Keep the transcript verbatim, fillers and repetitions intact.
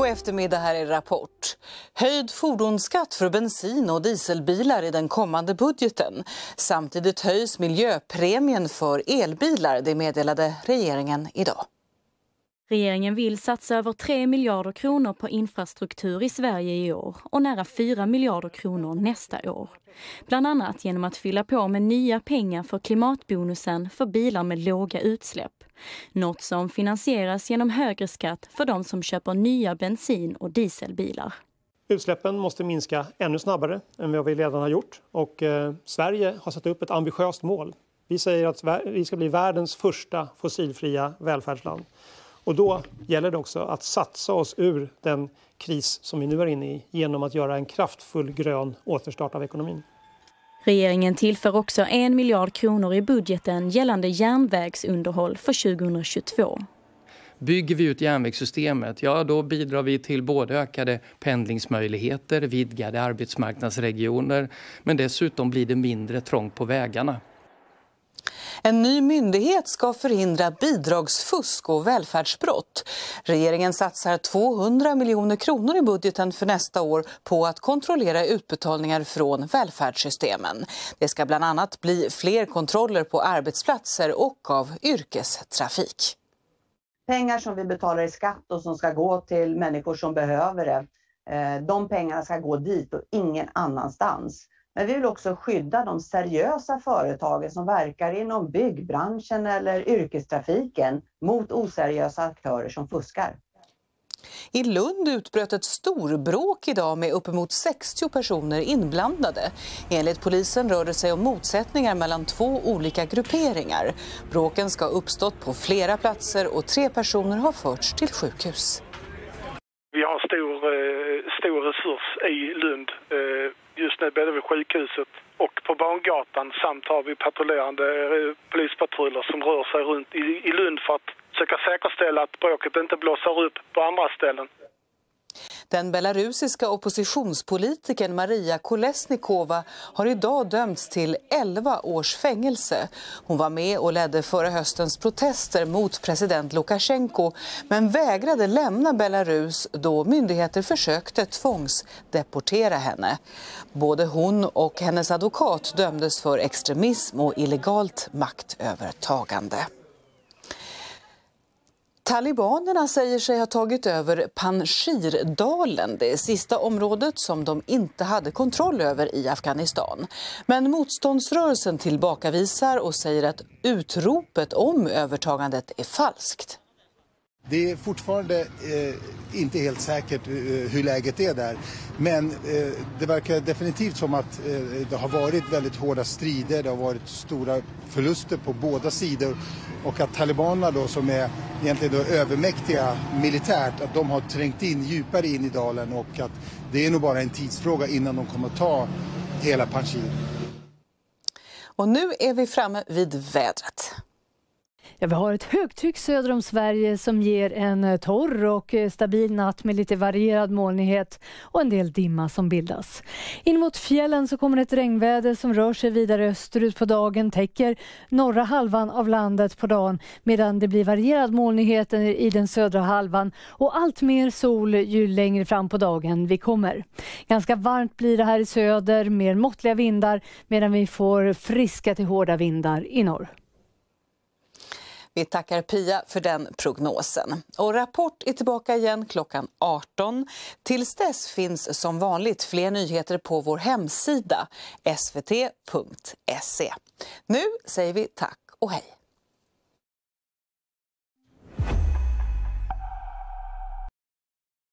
God eftermiddag, här är Rapport. Höjd fordonsskatt för bensin- och dieselbilar i den kommande budgeten. Samtidigt höjs miljöpremien för elbilar, det meddelade regeringen idag. Regeringen vill satsa över tre miljarder kronor på infrastruktur i Sverige i år och nära fyra miljarder kronor nästa år. Bland annat genom att fylla på med nya pengar för klimatbonusen för bilar med låga utsläpp. Något som finansieras genom högre skatt för de som köper nya bensin- och dieselbilar. Utsläppen måste minska ännu snabbare än vad vi redan har gjort. Och eh, Sverige har satt upp ett ambitiöst mål. Vi säger att vi ska bli världens första fossilfria välfärdsland. Och då gäller det också att satsa oss ur den kris som vi nu är inne i genom att göra en kraftfull grön återstart av ekonomin. Regeringen tillför också en miljard kronor i budgeten gällande järnvägsunderhåll för tjugohundratjugotvå. Bygger vi ut järnvägssystemet, ja då bidrar vi till både ökade pendlingsmöjligheter, vidgade arbetsmarknadsregioner, men dessutom blir det mindre trångt på vägarna. En ny myndighet ska förhindra bidragsfusk och välfärdsbrott. Regeringen satsar tvåhundra miljoner kronor i budgeten för nästa år på att kontrollera utbetalningar från välfärdssystemen. Det ska bland annat bli fler kontroller på arbetsplatser och av yrkestrafik. Pengar som vi betalar i skatt och som ska gå till människor som behöver det, de pengarna ska gå dit och ingen annanstans. Men vi vill också skydda de seriösa företagen som verkar inom byggbranschen eller yrkestrafiken mot oseriösa aktörer som fuskar. I Lund utbröt ett storbråk idag med uppemot sextio personer inblandade. Enligt polisen rör det sig om motsättningar mellan två olika grupperingar. Bråken ska ha uppstått på flera platser och tre personer har förts till sjukhus. Vi har stor, stor resurs i Lund. Just nu är det vid sjukhuset och på Bangatan, samt har vi patrullerande polispatruller som rör sig runt i, i Lund för att försöka säkerställa att bråket inte blåser upp på andra ställen. Den belarusiska oppositionspolitikern Maria Kolesnikova har idag dömts till elva års fängelse. Hon var med och ledde förra höstens protester mot president Lukasjenko men vägrade lämna Belarus då myndigheter försökte tvångsdeportera henne. Både hon och hennes advokat dömdes för extremism och illegalt maktövertagande. Talibanerna säger sig ha tagit över Panjshirdalen, det sista området som de inte hade kontroll över i Afghanistan. Men motståndsrörelsen tillbakavisar och säger att utropet om övertagandet är falskt. Det är fortfarande eh, inte helt säkert eh, hur läget är där. Men eh, det verkar definitivt som att eh, det har varit väldigt hårda strider. Det har varit stora förluster på båda sidor. Och att talibanerna då, som är egentligen då övermäktiga militärt, att de har trängt in djupare in i dalen. Och att det är nog bara en tidsfråga innan de kommer att ta hela Panjshir. Och nu är vi framme vid vädret. Ja, vi har ett högtryck söder om Sverige som ger en torr och stabil natt med lite varierad molnighet och en del dimma som bildas. In mot fjällen så kommer ett regnväder som rör sig vidare österut på dagen, täcker norra halvan av landet på dagen, medan det blir varierad molnighet i den södra halvan och allt mer sol ju längre fram på dagen vi kommer. Ganska varmt blir det här i söder, mer måttliga vindar, medan vi får friska till hårda vindar i norr. Vi tackar Pia för den prognosen. Och Rapport är tillbaka igen klockan arton. Tills dess finns som vanligt fler nyheter på vår hemsida s v t punkt se. Nu säger vi tack och hej.